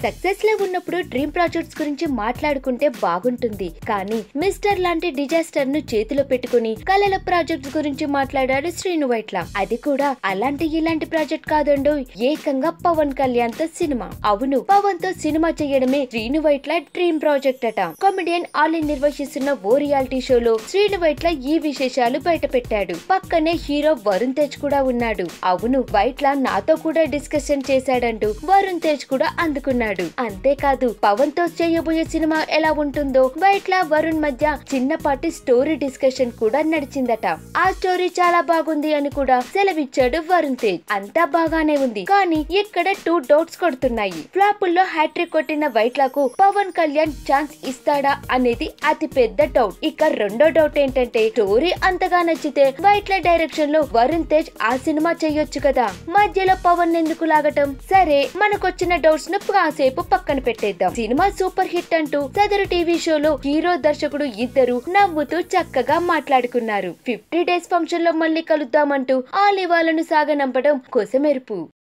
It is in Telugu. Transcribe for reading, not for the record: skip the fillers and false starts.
సక్సెస్ లో ఉన్నప్పుడు డ్రీమ్ ప్రాజెక్ట్స్ గురించి మాట్లాడుకుంటే బాగుంటుంది, కానీ మిస్టర్ లాంటి డిజాస్టర్ ను చేతిలో పెట్టుకుని కలల ప్రాజెక్ట్స్ గురించి మాట్లాడాడు శ్రీను వైట్ల. అది కూడా అలాంటి ఇలాంటి ప్రాజెక్ట్ కాదండో, ఏకంగా పవన్ కళ్యాణ్ తో సినిమా. అవును, పవన్ తో సినిమా చేయడమే శ్రీను వైట్ల డ్రీమ్ ప్రాజెక్ట్ అట. కామెడియన్ ఆలీ నిర్వహిస్తున్న ఓ రియాలిటీ షోలో శ్రీను వైట్ల ఈ విశేషాలు బయట పెట్టాడు. పక్కనే హీరో వరుణ్ తేజ్ కూడా ఉన్నాడు. అవును, వైట్ల నాతో కూడా డిస్కషన్ చేశాడంటూ వరుణ్ తేజ్ కూడా అందుకున్నాడు. అంతేకాదు, పవన్ తో చేయబోయే సినిమా ఎలా ఉంటుందో వైట్ల వరుణ్ మధ్య చిన్నపాటి స్టోరీ డిస్కషన్ కూడా నడిచిందట. ఆ స్టోరీ చాలా బాగుంది అని కూడా సెలవిచ్చాడు వరుణ్ తేజ్. అంతా బాగానే ఉంది, కానీ ఇక్కడ 2 డౌట్స్ కొడుతున్నాయి. ఫ్లాపుల్లో హ్యాట్రిక్ కొట్టిన వైట్లకు పవన్ కళ్యాణ్ ఛాన్స్ ఇస్తాడా అనేది అతి పెద్ద డౌట్. ఇక రెండో డౌట్ ఏంటంటే, స్టోరీ అంతగా నచ్చితే వైట్ల డైరెక్షన్ లో వరుణ్ తేజ్ ఆ సినిమా చేయొచ్చు కదా, మధ్యలో పవన్ ఎందుకు లాగటం? సరే, మనకొచ్చిన డౌట్స్ ను కాసేపు పక్కన పెట్టేద్దాం. సినిమా సూపర్ హిట్ అంటూ సదరు టీవీ షోలో హీరో దర్శకుడు ఇద్దరు నవ్వుతూ చక్కగా మాట్లాడుకున్నారు. 50 డేస్ ఫంక్షన్ లో మళ్ళీ కలుద్దామంటూ ఆలీ వాళ్ళను సాగనంపడం కొసమెరుపు.